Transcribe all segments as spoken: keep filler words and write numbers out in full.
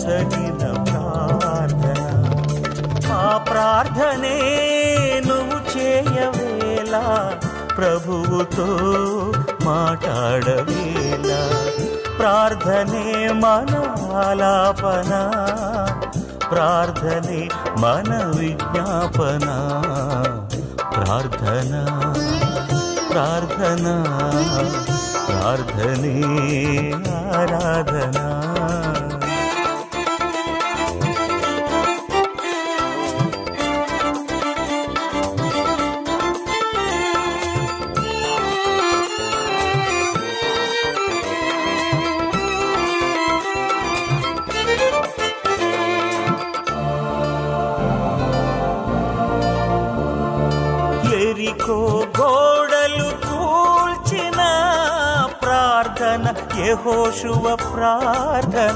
ఒసగిన ప్రార్థన. ఆ ప్రార్థనే నువ్వు చేయవేలా, ప్రభువుతో మాట్లాడవేళ. ప్రార్థనే మన ఆలాపన, ప్రార్థనే మన విజ్ఞాపన. ప్రార్థన ప్రార్థన ప్రార్థనే ఆరాధన. ఎరికో గోడలు కూల్చిన ప్రార్థన యెహోషువ ప్రార్థన.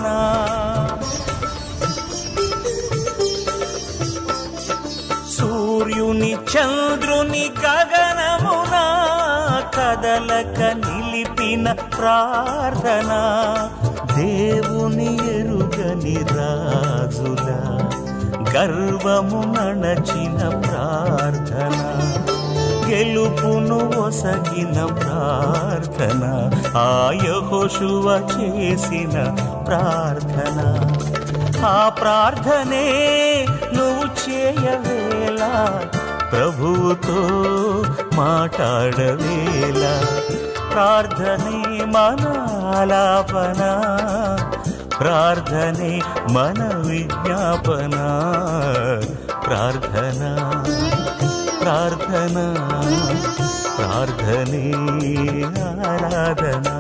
సూర్యుని చంద్రుని గగనమున కదలక నిలిపిన ప్రార్థన. దేవుని ఎరుగని రాజుల గర్వము నడచిన ప్రార్థన. గెలుపును ఒసగిన ప్రార్థన, ఆ యెహోషువ చేసిన ప్రార్థన. ఆ ప్రార్థనే నువ్వు చేయవేలా, ప్రభువుతో మాట్లాడవేళ. ప్రార్థనే మన ఆలాపన, ప్రార్థనే మన విజ్ఞాపన. ప్రార్థన ప్రార్థన ప్రార్థనే ఆరాధన.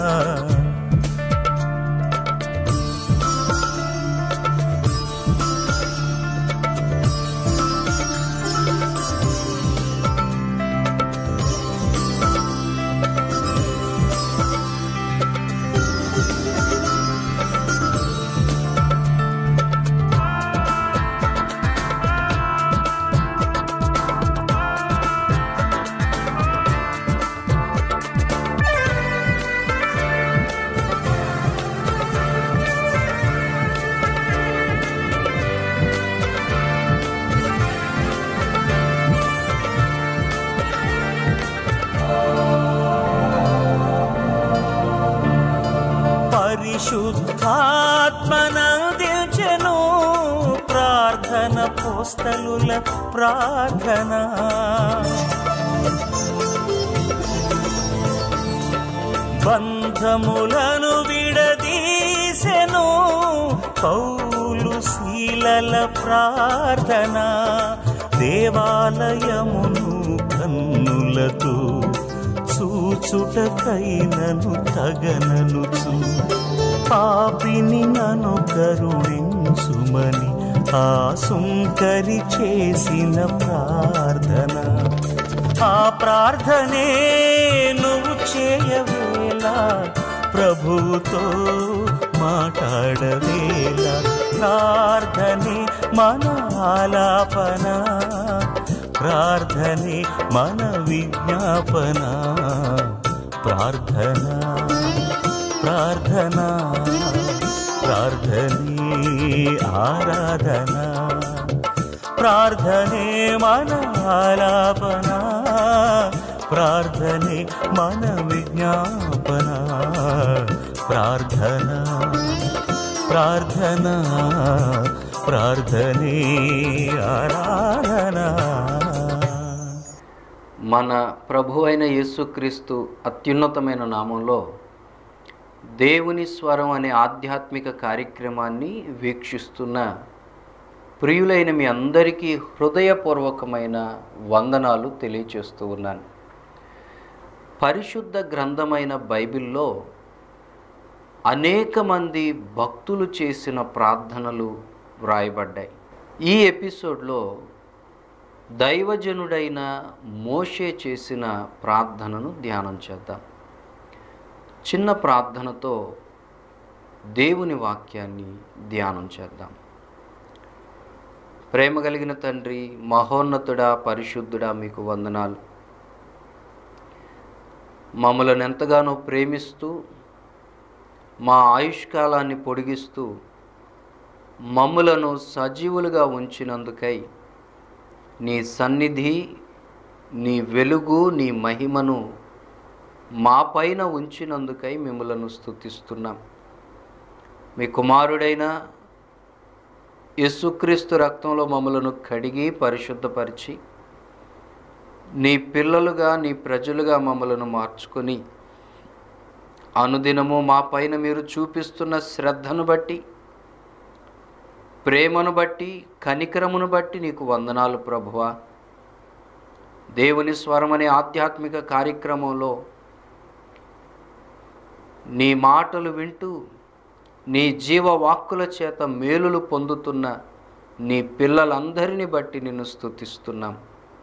పరిశుద్ధాత్మనందించెను ప్రార్థన, పోస్తలుల ప్రార్థన. బంధములను విడదీసెను పౌలు శీలల ప్రార్థన. దేవాలయమును కన్నులతో చూచుటకైనను తగననుచు, పాపిని నన్ను కరుణించుమని ఆ సుంకరి చేసిన ప్రార్థన. ఆ ప్రార్థనే నువ్వు చేయవేలా, ప్రభువుతో మాట్లాడవేళ. ప్రార్థనే మన ఆలాపన, ప్రార్థనే మన విజ్ఞాపన. ప్రార్థన ప్రార్థన ప్రార్థనే ఆరాధన. ప్రార్థనే మన ఆలాపన, ప్రార్థనే మన విజ్ఞాపన. ప్రార్థన ప్రార్థన ప్రార్థనే ఆరాధన. మన ప్రభు అయిన యేసుక్రీస్తు అత్యున్నతమైన నామంలో దేవుని స్వరం అనే ఆధ్యాత్మిక కార్యక్రమాన్ని వీక్షిస్తున్న ప్రియులైన మీ అందరికీ హృదయపూర్వకమైన వందనాలు తెలియచేస్తూ ఉన్నాను. పరిశుద్ధ గ్రంథమైన బైబిల్లో అనేక మంది భక్తులు చేసిన ప్రార్థనలు వ్రాయబడ్డాయి. ఈ ఎపిసోడ్లో దైవజనుడైన మోషే చేసిన ప్రార్థనను ధ్యానం చేద్దాం. చిన్న ప్రార్థనతో దేవుని వాక్యాన్ని ధ్యానం చేద్దాం. ప్రేమ కలిగిన తండ్రి, మహోన్నతుడా, పరిశుద్ధుడా, మీకు వందనాలు. మమ్మలను ఎంతగానో ప్రేమిస్తూ మా ఆయుష్కాలాన్ని పొడిగిస్తూ మమ్ములను సజీవులుగా ఉంచినందుకై నీ సన్నిధి, నీ వెలుగు, నీ మహిమను మా పైన ఉంచినందుకై మిమ్మలను స్తుతిస్తున్నాం. మీ కుమారుడైన యేసుక్రీస్తు రక్తంలో మమ్మలను కడిగి పరిశుద్ధపరిచి నీ పిల్లలుగా, నీ ప్రజలుగా మమ్మలను మార్చుకొని అనుదినము మా పైన మీరు చూపిస్తున్న శ్రద్ధను బట్టి, ప్రేమను బట్టి, కనికరమును బట్టి నీకు వందనాలు ప్రభువా. దేవుని స్వరం అనే ఆధ్యాత్మిక కార్యక్రమంలో నీ మాటలు వింటూ నీ జీవవాక్కుల చేత మేలులు పొందుతున్న నీ పిల్లలందరినీ బట్టి నిన్ను స్తుతిస్తున్నాం.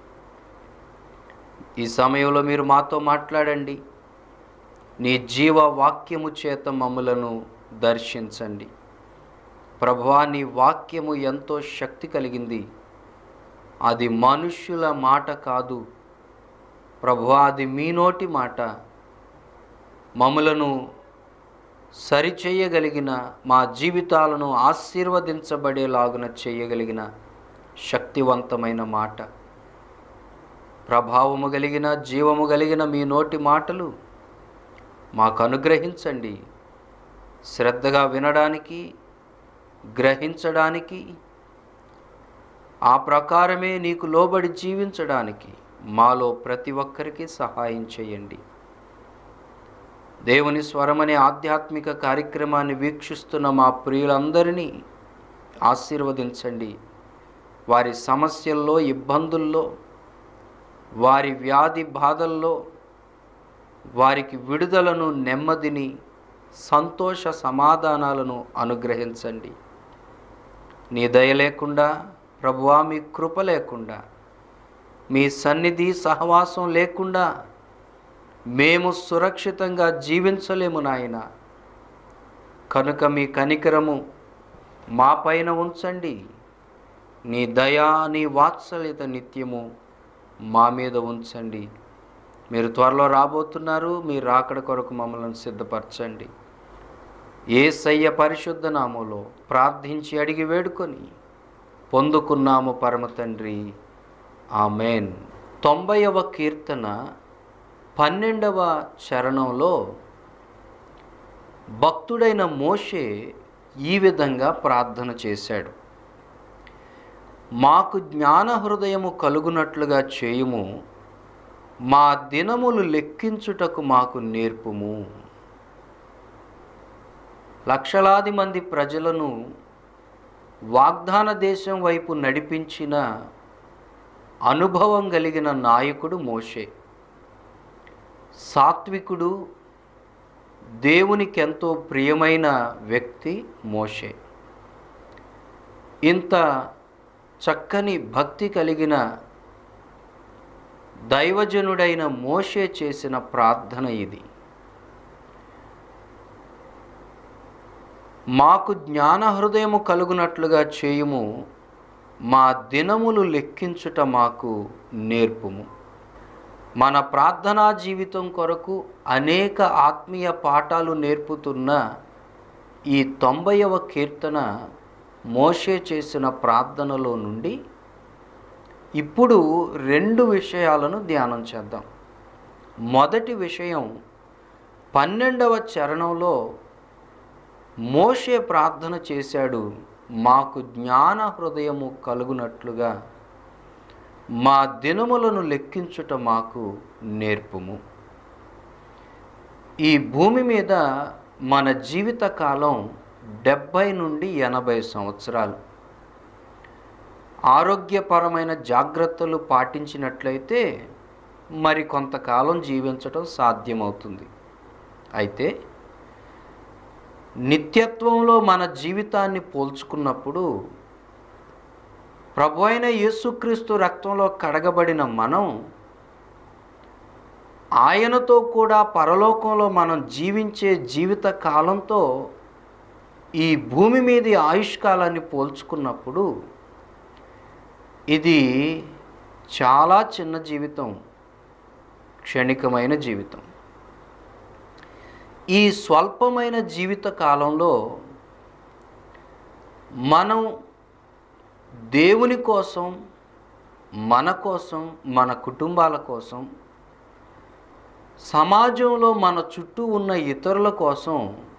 ఈ సమయంలో మీరు మాతో మాట్లాడండి. నీ జీవవాక్యము చేత మమ్ములను దర్శించండి ప్రభువా. నీ వాక్యము ఎంతో శక్తి కలిగింది. అది మనుష్యుల మాట కాదు ప్రభువా, అది మీ నోటి మాట. మమ్ములను సరిచేయగలిగిన, మా జీవితాలను ఆశీర్వదించబడేలాగున చేయగలిగిన శక్తివంతమైన మాట. ప్రభావము కలిగిన, జీవము కలిగిన మీ నోటి మాటలు మాకు అనుగ్రహించండి. శ్రద్ధగా వినడానికి, గ్రహించడానికి, ఆ ప్రకారమే నీకు లోబడి జీవించడానికి మాలో ప్రతి ఒక్కరికి సహాయం చేయండి. దేవుని స్వరం అనే ఆధ్యాత్మిక కార్యక్రమాన్ని వీక్షిస్తున్న మా ప్రియులందరినీ ఆశీర్వదించండి. వారి సమస్యల్లో, ఇబ్బందుల్లో, వారి వ్యాధి బాధల్లో వారికి విడుదలను, నెమ్మదిని, సంతోష సమాధానాలను అనుగ్రహించండి. నీ దయ లేకుండా ప్రభువా, మీ కృప లేకుండా, మీ సన్నిధి సహవాసం లేకుండా మేము సురక్షితంగా జీవించలేము నాయన. కనుక మీ కనికరము మా పైన ఉంచండి. నీ దయా, నీ వాత్సల్యత నిత్యము మా మీద ఉంచండి. మీరు త్వరలో రాబోతున్నారు. మీ రాకడ కొరకు మమ్మల్ని సిద్ధపరచండి. యేసయ్య పరిశుద్ధ నామములో ప్రార్థించి అడిగి వేడుకొని పొందుకున్నాము పరమ తండ్రి, ఆమెన్. తొంభైవ కీర్తన పన్నెండవ చరణంలో భక్తుడైన మోషే ఈ విధంగా ప్రార్థన చేశాడు. మాకు జ్ఞాన హృదయము కలుగునట్లుగా చేయుము, మా దినములు లెక్కించుటకు మాకు నేర్పుము. లక్షలాది మంది ప్రజలను వాగ్దాన దేశం వైపు నడిపించిన అనుభవం కలిగిన నాయకుడు మోషే. సాత్వికుడు, దేవునికి ఎంతో ప్రియమైన వ్యక్తి మోషే. ఇంత చక్కని భక్తి కలిగిన దైవజనుడైన మోషే చేసిన ప్రార్థన ఇది. మాకు జ్ఞాన హృదయము కలుగునట్లుగా చేయుము, మా దినములు లెక్కించుట మాకు నేర్పుము. మన ప్రార్థనా జీవితం కొరకు అనేక ఆత్మీయ పాఠాలు నేర్పుతున్న ఈ తొంభైవ కీర్తన మోషే చేసిన ప్రార్థనలో నుండి ఇప్పుడు రెండు విషయాలను ధ్యానం చేద్దాం. మొదటి విషయం, పన్నెండవ చరణంలో మోషే ప్రార్థన చేశాడు, మాకు జ్ఞాన హృదయము కలుగునట్లుగా మా దినములను లెక్కించుట మాకు నేర్పుము. ఈ భూమి మీద మన జీవిత కాలం డెబ్భై నుండి ఎనభై సంవత్సరాలు. ఆరోగ్యపరమైన జాగ్రత్తలు పాటించినట్లయితే మరి కొంతకాలం జీవించటం సాధ్యమవుతుంది. అయితే నిత్యత్వంలో మన జీవితాన్ని పోల్చుకున్నప్పుడు ప్రభు అయిన యేసుక్రీస్తు రక్తంలో కడగబడిన మనం ఆయనతో కూడా పరలోకంలో మనం జీవించే జీవిత కాలంతో ఈ భూమి మీది ఆయుష్కాలాన్ని పోల్చుకున్నప్పుడు ఇది చాలా చిన్న జీవితం, క్షణికమైన జీవితం. ఈ స్వల్పమైన జీవిత కాలంలో మనం దేవుని కోసం, మన కోసం, మన కుటుంబాల కోసం, సమాజంలో మన చుట్టూ ఉన్న ఇతరుల కోసం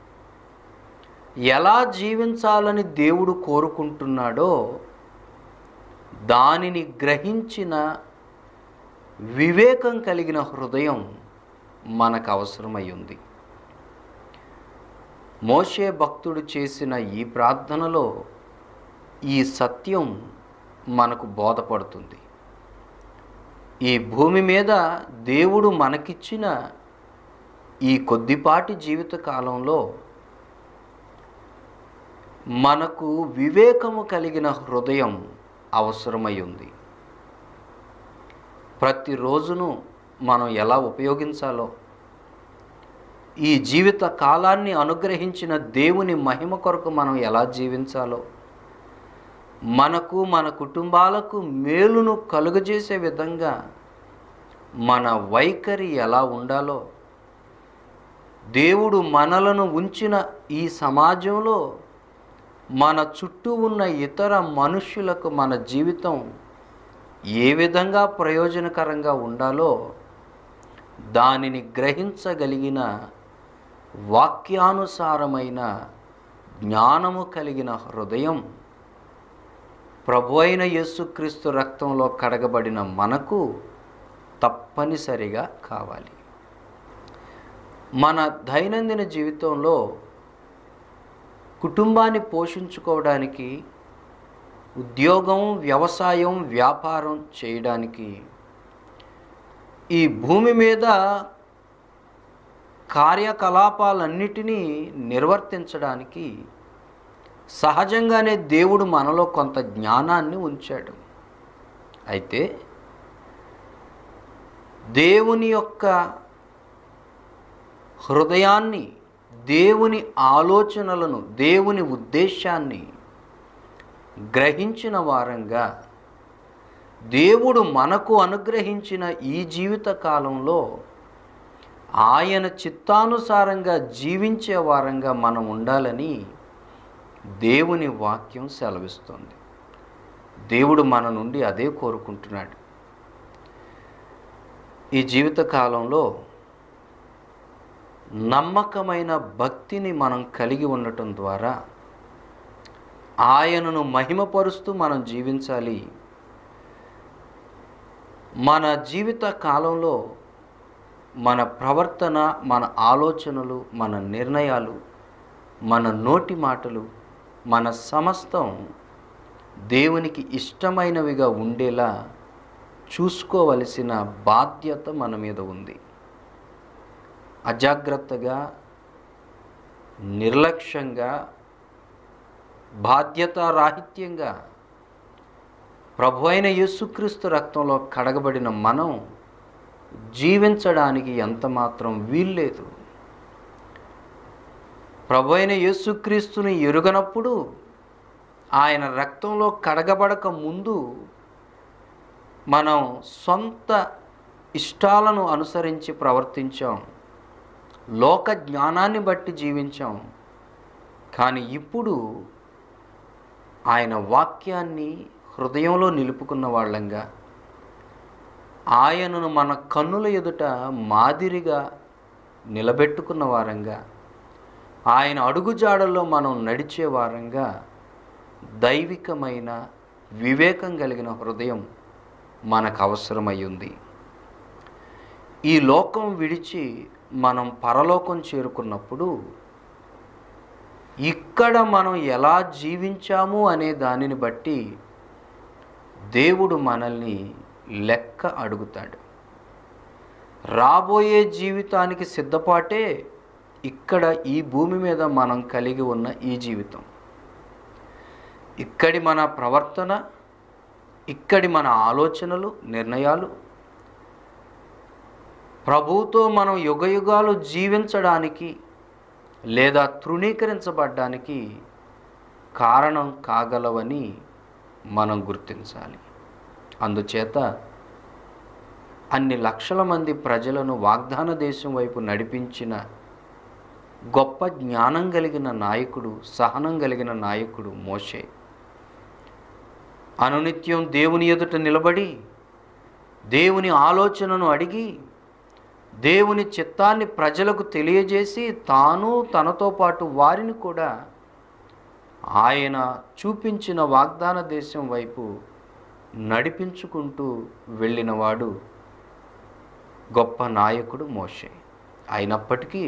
ఎలా జీవించాలని దేవుడు కోరుకుంటున్నాడో దానిని గ్రహించిన వివేకం కలిగిన హృదయం మనకు అవసరమై ఉంది. మోషే భక్తుడు చేసిన ఈ ప్రార్థనలో ఈ సత్యం మనకు బోధపడుతుంది. ఈ భూమి మీద దేవుడు మనకిచ్చిన ఈ కొద్దిపాటి జీవిత కాలంలో మనకు వివేకము కలిగిన హృదయం అవసరమై ఉంది. ప్రతిరోజును మనం ఎలా ఉపయోగించాలో, ఈ జీవిత కాలాన్ని అనుగ్రహించిన దేవుని మహిమ కొరకు మనం ఎలా జీవించాలో, మనకు మన కుటుంబాలకు మేలును కలుగజేసే విధంగా మన వైఖరి ఎలా ఉండాలో, దేవుడు మనలను ఉంచిన ఈ సమాజంలో మన చుట్టూ ఉన్న ఇతర మనుష్యులకు మన జీవితం ఏ విధంగా ప్రయోజనకరంగా ఉండాలో దానిని గ్రహించగలిగిన వాక్యానుసారమైన జ్ఞానము కలిగిన హృదయం ప్రభువైన యేసుక్రీస్తు రక్తంలో కడగబడిన మనకు తప్పనిసరిగా కావాలి. మన దైనందిన జీవితంలో కుటుంబాన్ని పోషించుకోవడానికి, ఉద్యోగం, వ్యవసాయం, వ్యాపారం చేయడానికి, ఈ భూమి మీద కార్యకలాపాలన్నిటినీ నిర్వర్తించడానికి సహజంగానే దేవుడు మనలో కొంత జ్ఞానాన్ని ఉంచాడు. అయితే దేవుని యొక్క హృదయాన్ని, దేవుని ఆలోచనలను, దేవుని ఉద్దేశాన్ని గ్రహించిన వారంగా దేవుడు మనకు అనుగ్రహించిన ఈ జీవిత కాలంలో ఆయన చిత్తానుసారంగా జీవించే వారంగా మనం ఉండాలని దేవుని వాక్యం సెలవిస్తుంది. దేవుడు మన నుండి అదే కోరుకుంటున్నాడు. ఈ జీవిత కాలంలో నమ్మకమైన భక్తిని మనం కలిగి ఉండటం ద్వారా ఆయనను మహిమపరుస్తూ మనం జీవించాలి. మన జీవిత కాలంలో మన ప్రవర్తన, మన ఆలోచనలు, మన నిర్ణయాలు, మన నోటి మాటలు, మన సమస్తం దేవునికి ఇష్టమైనవిగా ఉండేలా చూసుకోవలసిన బాధ్యత మన మీద ఉంది. అజాగ్రత్తగా, నిర్లక్ష్యంగా, బాధ్యతారాహిత్యంగా ప్రభువైన యేసుక్రీస్తు రక్తంలో కడగబడిన మనం జీవించడానికి ఎంతమాత్రం వీల్లేదు. ప్రభువైన యేసుక్రీస్తుని ఎరుగనప్పుడు, ఆయన రక్తంలో కడగబడక ముందు మనం సొంత ఇష్టాలను అనుసరించి ప్రవర్తించాం, లోక జ్ఞానాన్ని బట్టి జీవించాం. కానీ ఇప్పుడు ఆయన వాక్యాన్ని హృదయంలో నిలుపుకున్న వాళ్ళంగా, ఆయనను మన కన్నుల ఎదుట మాదిరిగా నిలబెట్టుకున్న వారంగా, ఆయన అడుగుజాడల్లో మనం నడిచే వారంగా దైవికమైన వివేకం కలిగిన హృదయం మనకు అవసరమై ఉంది. ఈ లోకం విడిచి మనం పరలోకం చేరుకున్నప్పుడు ఇక్కడ మనం ఎలా జీవించాము అనే దానిని బట్టి దేవుడు మనల్ని లెక్క అడుగుతాడు. రాబోయే జీవితానికి సిద్ధపాటే ఇక్కడ ఈ భూమి మీద మనం కలిగి ఉన్న ఈ జీవితం. ఇక్కడి మన ప్రవర్తన, ఇక్కడి మన ఆలోచనలు, నిర్ణయాలు ప్రభువుతో మనం యుగయుగాలు జీవించడానికి లేదా తృణీకరించబడ్డానికి కారణం కాగలవని మనం గుర్తించాలి. అందుచేత అన్ని లక్షల మంది ప్రజలను వాగ్దాన దేశం వైపు నడిపించిన గొప్ప జ్ఞానం కలిగిన నాయకుడు, సహనం కలిగిన నాయకుడు మోషే. అనునిత్యం దేవుని ఎదుట నిలబడి దేవుని ఆలోచనను అడిగి దేవుని చిత్తాన్ని ప్రజలకు తెలియజేసి తాను తనతో పాటు వారిని కూడా ఆయన చూపించిన వాగ్దాన దేశం వైపు నడిపించుకుంటూ వెళ్ళినవాడు గొప్ప నాయకుడు మోషే. అయినప్పటికీ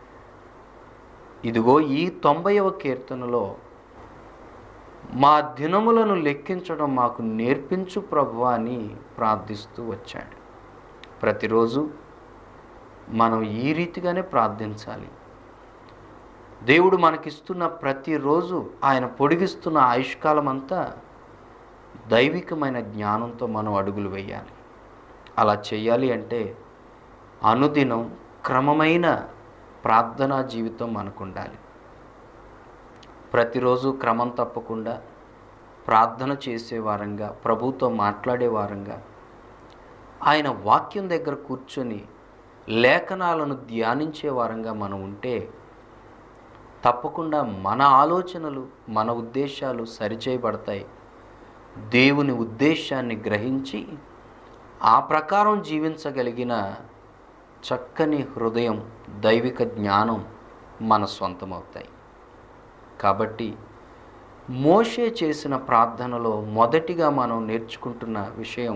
ఇదిగో ఈ తొంభైవ కీర్తనలో మా దినములను లెక్కించడం మాకు నేర్పించు ప్రభువా అని ప్రార్థిస్తూ వచ్చాడు. ప్రతిరోజు మనం ఈ రీతిగానే ప్రార్థించాలి. దేవుడు మనకిస్తున్న ప్రతిరోజు ఆయన పొడిగిస్తున్న ఆయుష్కాలం అంతా దైవికమైన జ్ఞానంతో మనం అడుగులు వేయాలి. అలా చేయాలి అంటే అనుదినం క్రమమైన ప్రార్థనా జీవితం మనకు ఉండాలి. ప్రతిరోజు క్రమం తప్పకుండా ప్రార్థన చేసే వారంగా, ప్రభుతో మాట్లాడే వారంగా, ఆయన వాక్యం దగ్గర కూర్చొని లేఖనాలను ధ్యానించే వారంగా మనం ఉంటే తప్పకుండా మన ఆలోచనలు, మన ఉద్దేశాలు సరిచేయబడతాయి. దేవుని ఉద్దేశాన్ని గ్రహించి ఆ ప్రకారం జీవించగలిగిన చక్కని హృదయం, దైవిక జ్ఞానం మన సొంతమవుతాయి. కాబట్టి మోషే చేసిన ప్రార్థనలో మొదటిగా మనం నేర్చుకుంటున్న విషయం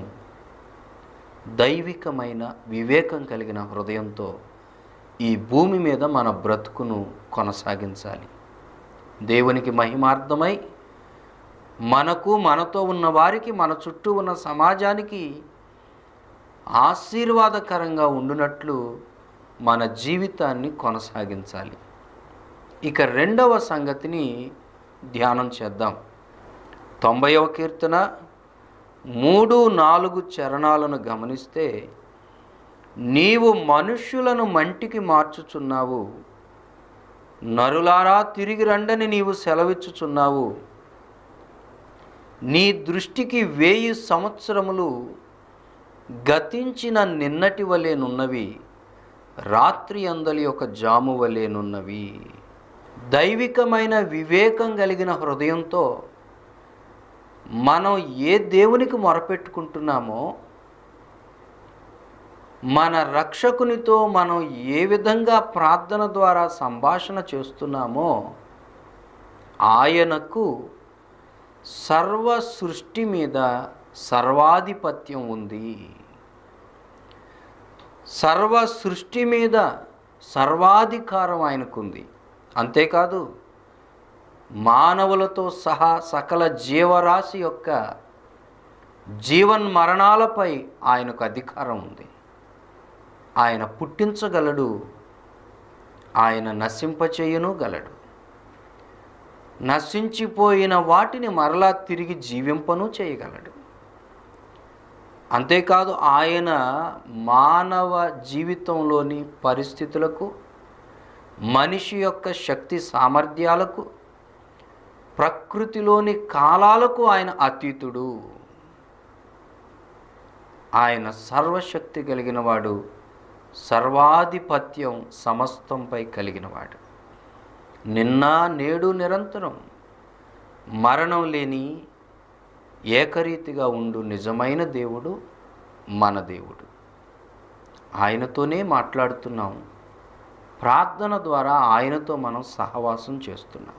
దైవికమైన వివేకం కలిగిన హృదయంతో ఈ భూమి మీద మన బ్రతుకును కొనసాగించాలి. దేవునికి మహిమార్థమై మనకు, మనతో ఉన్న వారికి, మన చుట్టూ ఉన్న సమాజానికి ఆశీర్వాదకరంగా ఉండునట్లు మన జీవితాన్ని కొనసాగించాలి. ఇక రెండవ సంగతిని ధ్యానం చేద్దాం. తొంభైవ కీర్తన మూడు నాలుగు చరణాలను గమనిస్తే, నీవు మనుష్యులను మంటికి మార్చుచున్నావు, నరులారా తిరిగి రండని నీవు సెలవిచ్చుచున్నావు. నీ దృష్టికి వేయి సంవత్సరములు గతించిన నిన్నటి వలెనున్నవి, రాత్రి అందలి ఒక జాము వలెనున్నవి. దైవికమైన వివేకం కలిగిన హృదయంతో మనం ఏ దేవునికి మొరపెట్టుకుంటున్నామో, మన రక్షకునితో మనం ఏ విధంగా ప్రార్థన ద్వారా సంభాషణ చేస్తున్నామో, ఆయనకు సర్వ సృష్టి మీద సర్వాధిపత్యం ఉంది. సర్వ సృష్టి మీద సర్వాధికారం ఆయనకుంది. అంతేకాదు, మానవులతో సహా సకల జీవరాశి యొక్క జీవన్ మరణాలపై ఆయనకు అధికారం ఉంది. ఆయన పుట్టించగలడు, ఆయన నశింపచేయును గలడు. నశించిపోయిన వాటిని మరలా తిరిగి జీవింపను చేయగలడు. అంతేకాదు, ఆయన మానవ జీవితంలోని పరిస్థితులకు, మనిషి యొక్క శక్తి సామర్థ్యాలకు, ప్రకృతిలోని కాలాలకు ఆయన అతీతుడు. ఆయన సర్వశక్తి కలిగిన వాడు, సర్వాధిపత్యం సమస్తంపై కలిగినవాడు. నిన్న నేడు నిరంతరం మరణం లేని ఏకరీతిగా ఉండు నిజమైన దేవుడు మన దేవుడు. ఆయనతోనే మాట్లాడుతున్నాం. ప్రార్థన ద్వారా ఆయనతో మనం సహవాసం చేస్తున్నాం.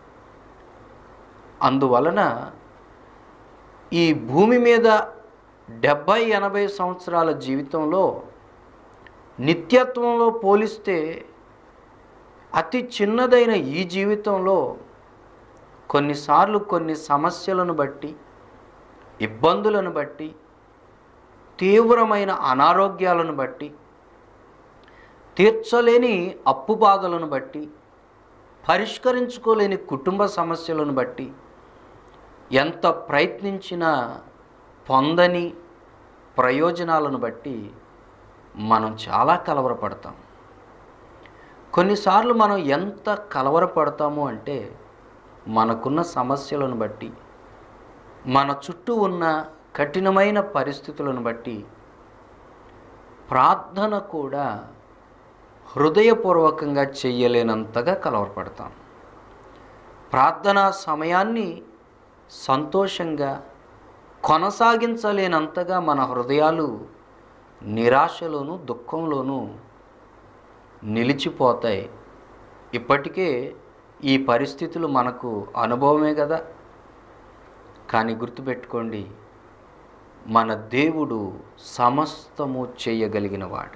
అందువలన ఈ భూమి మీద డెబ్భై ఎనభై సంవత్సరాల జీవితంలో నిత్యత్వంలో పోలిస్తే అతి చిన్నదైన ఈ జీవితంలో కొన్నిసార్లు కొన్ని సమస్యలను బట్టి, ఇబ్బందులను బట్టి, తీవ్రమైన అనారోగ్యాలను బట్టి, తీర్చలేని అప్పు బాధలను బట్టి, పరిష్కరించుకోలేని కుటుంబ సమస్యలను బట్టి, ఎంత ప్రయత్నించినా పొందని ప్రయోజనాలను బట్టి మనం చాలా కలవరపడతాం. కొన్నిసార్లు మనం ఎంత కలవరపడతాము అంటే, మనకున్న సమస్యలను బట్టి, మన చుట్టూ ఉన్న కఠినమైన పరిస్థితులను బట్టి ప్రార్థన కూడా హృదయపూర్వకంగా చెయ్యలేనంతగా కలవరపడతాం. ప్రార్థనా సమయాన్ని సంతోషంగా కొనసాగించలేనంతగా మన హృదయాలు నిరాశలోను దుఃఖంలోనూ నిలిచిపోతాయి. ఇప్పటికే ఈ పరిస్థితులు మనకు అనుభవమే కదా. కానీ గుర్తుపెట్టుకోండి, మన దేవుడు సమస్తము చేయగలిగినవాడు.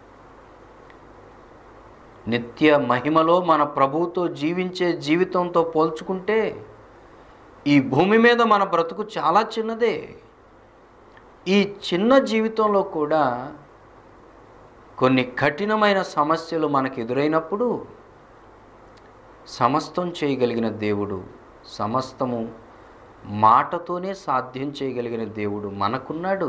నిత్య మహిమలో మన ప్రభువుతో జీవించే జీవితంతో పోల్చుకుంటే ఈ భూమి మీద మన బ్రతుకు చాలా చిన్నదే. ఈ చిన్న జీవితంలో కూడా కొన్ని కఠినమైన సమస్యలు మనకు ఎదురైనప్పుడు సమస్తం చేయగలిగిన దేవుడు, సమస్తము మాటతోనే సాధ్యం చేయగలిగిన దేవుడు మనకున్నాడు.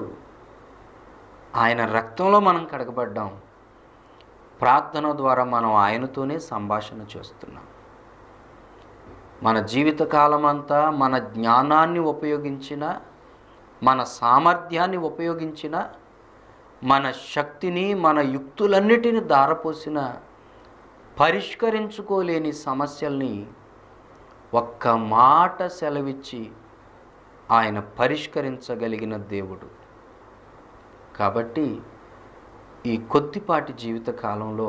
ఆయన రక్తంలో మనం కడగబడ్డాం. ప్రార్థన ద్వారా మనం ఆయనతోనే సంభాషణ చేస్తున్నాం. మన జీవితకాలం అంతా మన జ్ఞానాన్ని ఉపయోగించిన, మన సామర్థ్యాన్ని ఉపయోగించిన, మన శక్తిని, మన యుక్తులన్నిటిని దారపోసిన పరిష్కరించుకోలేని సమస్యల్ని ఒక్క మాట సెలవిచ్చి ఆయన పరిష్కరించగలిగిన దేవుడు. కాబట్టి ఈ కొద్దిపాటి జీవిత కాలంలో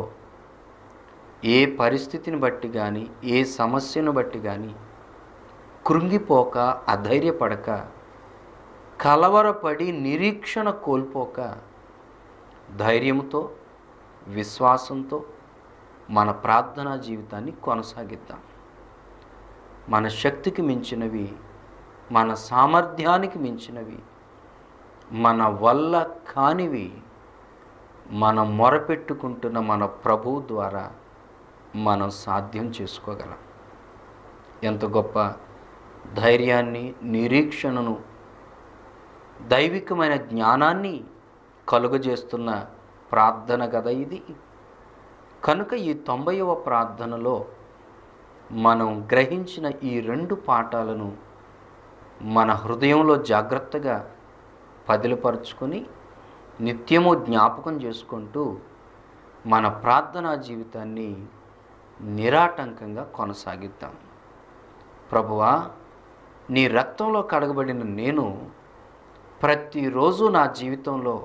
ఏ పరిస్థితిని బట్టి కానీ, ఏ సమస్యను బట్టి కానీ కృంగిపోక, అధైర్యపడక, కలవరపడి నిరీక్షణ కోల్పోక ధైర్యంతో, విశ్వాసంతో మన ప్రార్థనా జీవితాన్ని కొనసాగిద్దాం. మన శక్తికి మించినవి, మన సామర్థ్యానికి మించినవి, మన వల్ల కానివి మనం మొరపెట్టుకుంటున్న మన ప్రభువు ద్వారా మనం సాధ్యం చేసుకోగలం. ఎంత గొప్ప ధైర్యాన్ని, నిరీక్షణను, దైవికమైన జ్ఞానాన్ని కలుగజేస్తున్న ప్రార్థన కదా ఇది. కనుక ఈ తొంభైవ ప్రార్థనలో మనం గ్రహించిన ఈ రెండు పాఠాలను మన హృదయంలో జాగ్రత్తగా పదిలపరుచుకొని నిత్యము జ్ఞాపకం చేసుకుంటూ మన ప్రార్థనా జీవితాన్ని నిరాటంకంగా కొనసాగిద్దాం. ప్రభువా, నీ రక్తంలో కడగబడిన నేను ప్రతిరోజు నా జీవితంలో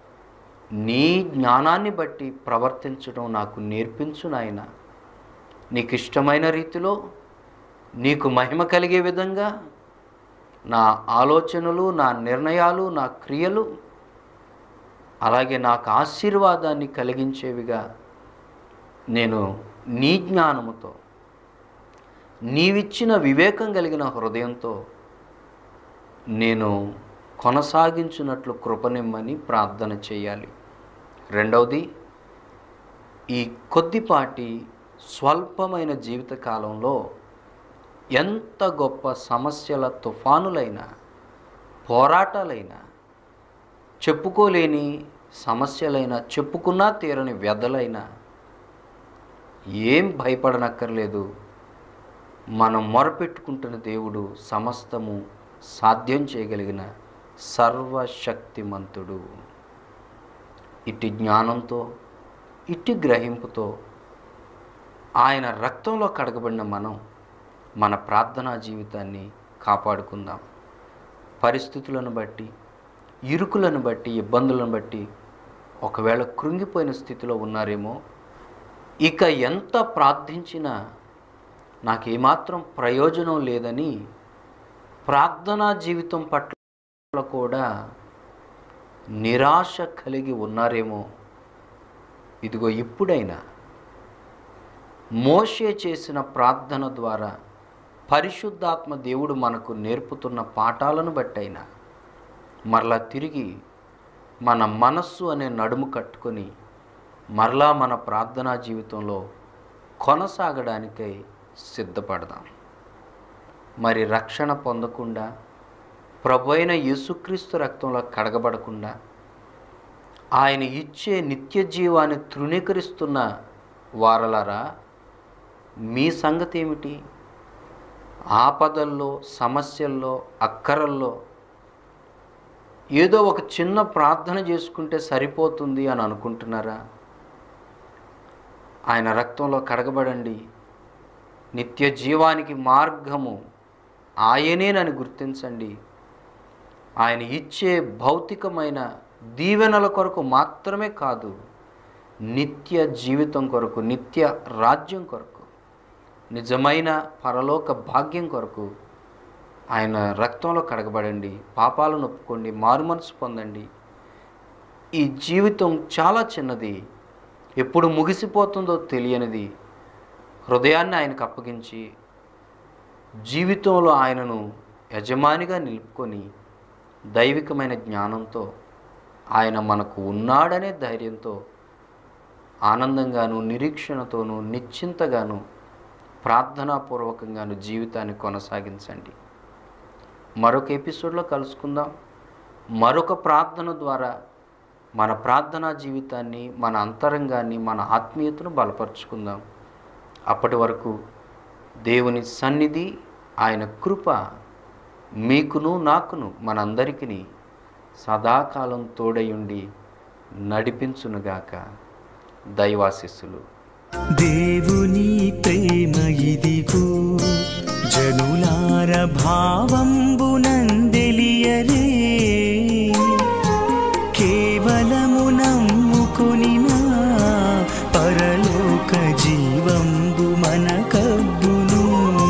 నీ జ్ఞానాన్ని బట్టి ప్రవర్తించడం నాకు నేర్పించు నాయన. నీకు ఇష్టమైన రీతిలో, నీకు మహిమ కలిగే విధంగా నా ఆలోచనలు, నా నిర్ణయాలు, నా క్రియలు, అలాగే నాకు ఆశీర్వాదాన్ని కలిగించేవిగా నేను నీ జ్ఞానముతో, నీవిచ్చిన వివేకం కలిగిన హృదయంతో నేను కొనసాగించున్నట్లు కృపనిమ్మని ప్రార్థన చేయాలి. రెండవది, ఈ కొద్దిపాటి స్వల్పమైన జీవితకాలంలో ఎంత గొప్ప సమస్యల తుఫానులైనా, పోరాటాలైనా, చెప్పుకోలేని సమస్యలైనా, చెప్పుకున్నా తీరని వ్యధలైనా ఏం భయపడనక్కర్లేదు. మనం మొరపెట్టుకుంటున్న దేవుడు సమస్తము సాధ్యం చేయగలిగిన సర్వశక్తిమంతుడు. ఇట్టి జ్ఞానంతో, ఇట్టి గ్రహింపుతో ఆయన రక్తంలో కడగబడిన మనం మన ప్రార్థనా జీవితాన్ని కాపాడుకుందాం. పరిస్థితులను బట్టి, ఇరుకులను బట్టి, ఇబ్బందులను బట్టి ఒకవేళ కృంగిపోయిన స్థితిలో ఉన్నారేమో, ఇక ఎంత ప్రార్థించినా నాకేమాత్రం ప్రయోజనం లేదని ప్రార్థనా జీవితం పట్ల కూడా నిరాశ కలిగి ఉన్నారేమో, ఇదిగో ఇప్పుడైనా మోషే చేసిన ప్రార్థన ద్వారా పరిశుద్ధాత్మ దేవుడు మనకు నేర్పుతున్న పాఠాలను బట్టైనా మరలా తిరిగి మన మనస్సు అనే నడుము కట్టుకొని మరలా మన ప్రార్థనా జీవితంలో కొనసాగడానికై సిద్ధపడదాం. మరి రక్షణ పొందకుండా, ప్రభు అయిన యేసుక్రీస్తు రక్తంలో కడగబడకుండా ఆయన ఇచ్చే నిత్య జీవాన్ని తృణీకరిస్తున్న వారలారా, మీ సంగతి ఏమిటి? ఆపదల్లో, సమస్యల్లో, అక్కరల్లో ఏదో ఒక చిన్న ప్రార్థన చేసుకుంటే సరిపోతుంది అని అనుకుంటున్నారా? ఆయన రక్తంలో కడగబడండి. నిత్య జీవానికి మార్గము ఆయనేనని గుర్తించండి. ఆయన ఇచ్చే భౌతికమైన దీవెనల కొరకు మాత్రమే కాదు, నిత్య జీవితం కొరకు, నిత్య రాజ్యం కొరకు, నిజమైన పరలోక భాగ్యం కొరకు ఆయన రక్తంలో కడగబడండి. పాపాలను ఒప్పుకోండి, మారుమనసు పొందండి. ఈ జీవితం చాలా చిన్నది, ఎప్పుడు ముగిసిపోతుందో తెలియనిది. హృదయాన్ని ఆయనకు అప్పగించి జీవితంలో ఆయనను యజమానిగా నిలుపుకొని దైవికమైన జ్ఞానంతో ఆయన మనకు ఉన్నాడనే ధైర్యంతో ఆనందంగాను, నిరీక్షణతోనూ, నిశ్చింతగాను, ప్రార్థనాపూర్వకంగాను జీవితాన్ని కొనసాగించండి. మరొక ఎపిసోడ్లో కలుసుకుందాం. మరొక ప్రార్థన ద్వారా మన ప్రార్థనా జీవితాన్ని, మన అంతరంగాన్ని, మన ఆత్మీయతను బలపరుచుకుందాం. అప్పటి వరకు దేవుని సన్నిధి, ఆయన కృప మీకును నాకును మనందరికీ సదాకాలం తోడయుండి నడిపించునుగాక. దైవాశీస్సులు. దేవుని ప్రేమ ఇదిగో, జనులార భావంబునందెలియరే. కేవలము నమ్ముకొనినా పరలోక జీవంబు మనకబ్బును.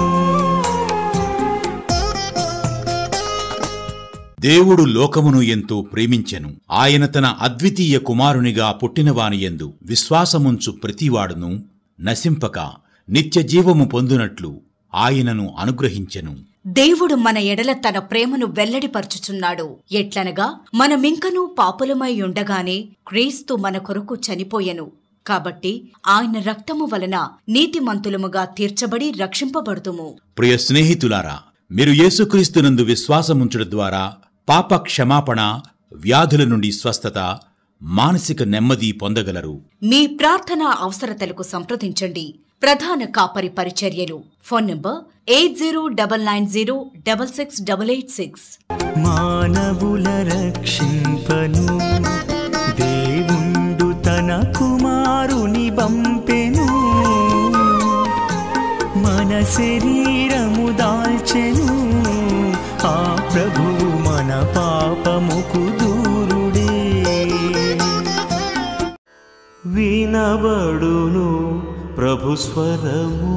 దేవుడు లోకమును ఎంతో ప్రేమించెను, ఆయన తన అద్వితీయ కుమారునిగా పుట్టినవానియందు విశ్వాసముంచు ప్రతివాడును నశింపక నిత్య జీవము పొందునట్లు ఆయనను అనుగ్రహించెను. దేవుడు మన ఎడల తన ప్రేమను వెల్లడిపరచుచున్నాడు. ఎట్లనగా మనమింకనూ పాపులమై ఉండగానే క్రీస్తు మన కొరకు చనిపోయెను. కాబట్టి ఆయన రక్తము వలన నీతిమంతులముగా తీర్చబడి రక్షింపబడుతుము. ప్రియ స్నేహితులారా, మీరు యేసుక్రీస్తునందు విశ్వాసముంచుట ద్వారా పాప క్షమాపణ, వ్యాధుల నుండి స్వస్థత, మానసిక నెమ్మది పొందగలరు. మీ ప్రార్థనా అవసరతలకు సంప్రదించండి. ప్రధాన కాపరి పరిచర్యలు. Phone number eight zero double nine zero double six double eight six. మానవుల రక్షింపను దేవుండు తన కుమారుని పంపెను. మన శరీరము దాల్చెను, ఆ ప్రభువు మన పాపముకు దూరుడే. వినబడును ప్రభు స్వరము.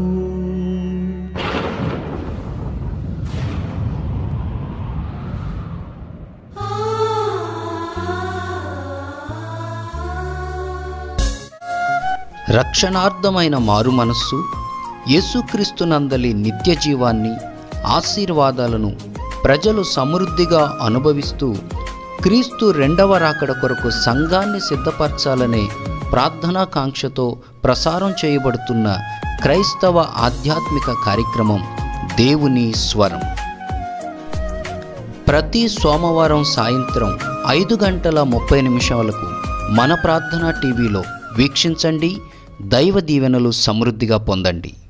రక్షణార్థమైన మారు మనస్సు, యేసుక్రీస్తునందలి నిత్య జీవాన్ని, ఆశీర్వాదాలను ప్రజలు సమృద్ధిగా అనుభవిస్తూ క్రీస్తు రెండవ రాకడ కొరకు సంఘాన్ని సిద్ధపరచాలనే ప్రార్థనాకాంక్షతో ప్రసారం చేయబడుతున్న క్రైస్తవ ఆధ్యాత్మిక కార్యక్రమం దేవుని స్వరం. ప్రతి సోమవారం సాయంత్రం ఐదు గంటల ముప్పై నిమిషాలకు మన ప్రార్థనా టీవీలో వీక్షించండి. దైవ దీవెనలు సమృద్ధిగా పొందండి.